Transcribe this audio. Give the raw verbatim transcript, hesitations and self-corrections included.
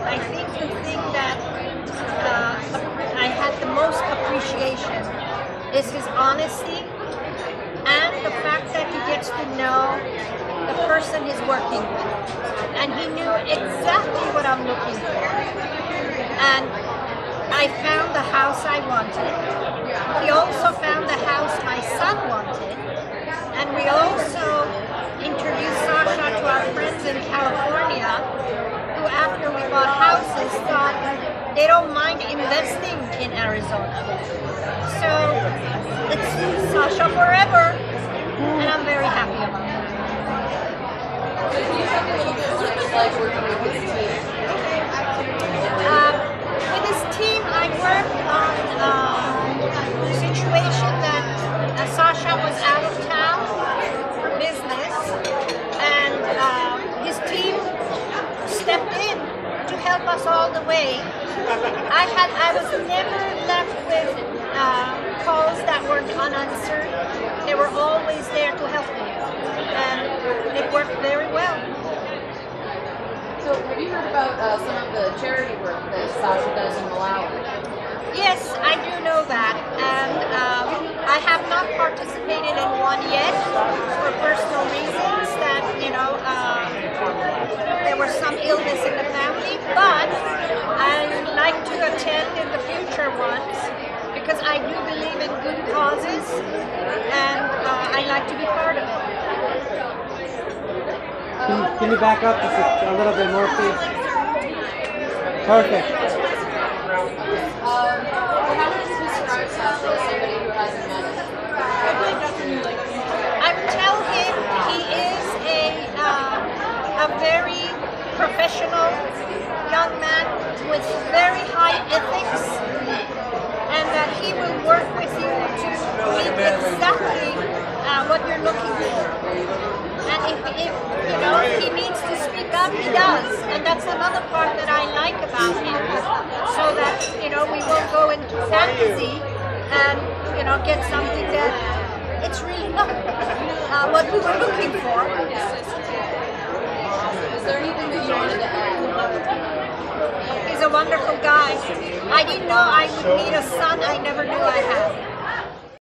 I think the thing that uh, I had the most appreciation is his honesty and the fact that he gets to know the person he's working with. And he knew exactly what I'm looking for. And I found the house I wanted. He also found the house my son wanted. And we also introduced Sasha to our friends in California, who after we bought houses thought they don't mind investing in Arizona. So it's Sasha forever, and I'm very happy about it. So can you talk a little bit what it's like working with his team? Um, with his team, I worked on uh, a situation that uh, Sasha was out of town for business, and uh, his team stepped in to help us all the way. I had I was never left with uh, calls that were unanswered. They were always there to help me, and it worked very well. So have you heard about uh, some of the charity work that Sasha does in Malawi? Yes, I do know that, and um, I have not participated in one yet for personal reasons that, you know, uh, there was some illness in the family, but I would like to attend in the future ones because I do believe in good causes, and uh, I like to be part of it. Can you, can you back up just a, a little bit more, please? Perfect. Um, how would you describe Sasha as somebody who hasn't met him? I would tell him he is a, uh, a very professional young man with very high ethics, and that he will work with you to meet exactly uh, what you're looking for. And if, if you know he needs to speak up, he does, and that's another part that I like about him. So that you know we won't go into fantasy and you know get something that it's really not uh, what we were looking for. Is there anything that you wanted to add? He's a wonderful guy. I didn't know I would meet a son I never knew I had.